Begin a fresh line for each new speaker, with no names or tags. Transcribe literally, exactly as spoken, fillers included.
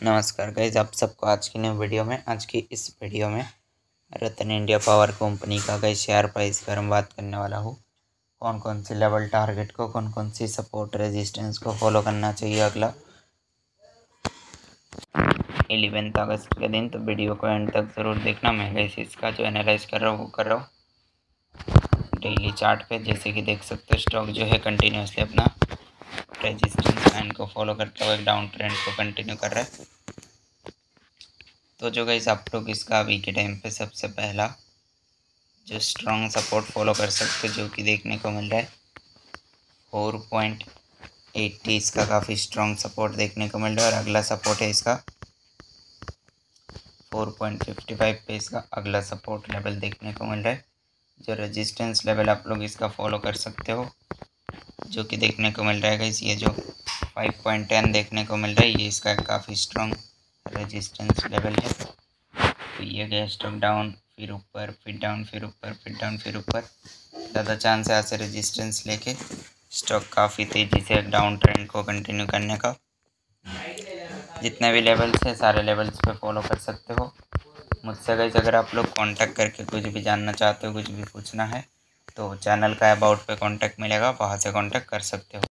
नमस्कार गाइज, आप सबको आज की न्यू वीडियो में आज की इस वीडियो में रतन इंडिया पावर कंपनी का गाइज शेयर प्राइस की हम बात करने वाला हूँ। कौन कौन सी लेवल टारगेट को, कौन कौन सी सपोर्ट रेजिस्टेंस को फॉलो करना चाहिए अगला इलेवेंथ अगस्त के दिन। तो वीडियो को एंड तक ज़रूर देखना। मैं गाइज इसका जो एनालाइज कर रहा हूँ वो कर रहा हूँ डेली चार्ट पे। जैसे कि देख सकते हो स्टॉक जो है कंटिन्यूसली अपना रेजिस्टेंस लाइन को फॉलो करते हुए डाउन ट्रेंड को कंटिन्यू कर रहा है। तो जो गाइस आप लोग इसका अभी के टाइम पे सबसे पहला जो स्ट्रॉन्ग सपोर्ट फॉलो कर सकते हो, जो कि देखने को मिल रहा है फोर पॉइंट एट्टी, इसका काफ़ी स्ट्रॉन्ग सपोर्ट देखने को मिल रहा है। और अगला सपोर्ट है इसका फोर पॉइंट फिफ्टी फाइव पे, इसका अगला सपोर्ट लेवल देखने को मिल रहा है। जो रेजिस्टेंस लेवल आप लोग इसका फॉलो कर सकते हो, जो कि देखने को मिल रहा है गाइस ये जो फाइव पॉइंट टेन देखने को मिल रहा है, ये इसका काफ़ी स्ट्रॉन्ग रेजिस्टेंस लेवल है। तो ये गया स्टॉक डाउन, फिर ऊपर, फिर डाउन, फिर ऊपर, फिर डाउन, फिर ऊपर। ज़्यादा चांस है ऐसे रेजिस्टेंस लेके स्टॉक काफ़ी तेज़ी से डाउन ट्रेंड को कंटिन्यू करने का। जितने भी लेवल्स है सारे लेवल्स पे फॉलो कर सकते हो। मुझसे गाइस अगर आप लोग कांटेक्ट करके कुछ भी जानना चाहते हो, कुछ भी पूछना है, तो चैनल का अबाउट पे कांटेक्ट मिलेगा, वहाँ से कांटेक्ट कर सकते हो।